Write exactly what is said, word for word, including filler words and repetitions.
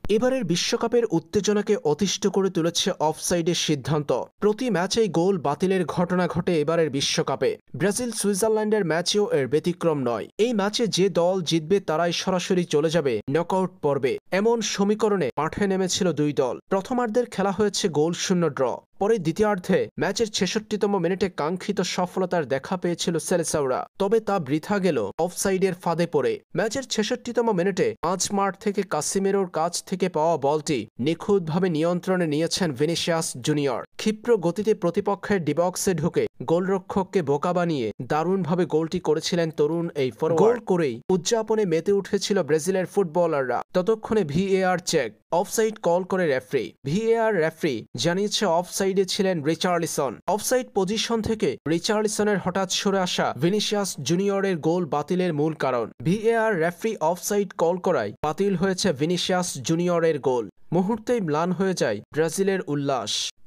এবারের বিশ্বকাপের উত্তেজনাকে অতিষ্ঠ করে তুলেছে অফসাইডের সিদ্ধান্ত। প্রতি ম্যাচেই গোল বাতিলের ঘটনা ঘটে এবারের বিশ্বকাপে। ব্রাজিল সুইজারল্যান্ডের ম্যাচেও এর ব্যতিক্রম নয়। এই ম্যাচে যে দল জিতবে তারাই সরাসরি চলে যাবে নকআউট পর্বে। এমন সমীকরণে মাঠে নেমেছিল দুই দল। প্রথমার্ধের খেলা হয়েছে গোল শূন্য ড্র। পরে দ্বিতীয়ার্ধে ম্যাচের ছেষট্টিতম মিনিটে কাঙ্ক্ষিত সফলতার দেখা পেয়েছিল সেলেসাওরা, তবে তা বৃথা গেল অফসাইডের ফাঁদে পড়ে। ম্যাচের ছেষট্টিতম মিনিটে মাঝ মাঠ থেকে কাসিমেরোর কাছ থেকে পাওয়া বলটি নিখুঁতভাবে নিয়ন্ত্রণে নিয়েছেন ভিনিসিয়াস জুনিয়র। ক্ষিপ্র গতিতে প্রতিপক্ষের ডিবক্সে ঢুকে গোলরক্ষককে বোকা বানিয়ে দারুণভাবে গোলটি করেছিলেন তরুণ এই ফরোয়ার্ড। গোল করেই উদযাপনে মেতে উঠেছিল ব্রাজিলের ফুটবলাররা। ততক্ষণে ভিএআর চেক, অফসাইড কল করে রেফারি। ভিএআর রেফারি জানিয়েছে অফসাইডে ছিলেন রিচার্লিসন। অফসাইড পজিশন থেকে রিচার্লিসনের হঠাৎ সরে আসা ভিনিসিয়াস জুনিয়রের গোল বাতিলের মূল কারণ। ভিএআর রেফারি অফসাইড কল করায় বাতিল হয়েছে ভিনিসিয়াস জুনিয়রের গোল। মুহূর্তেই ম্লান হয়ে যায় ব্রাজিলের উল্লাস।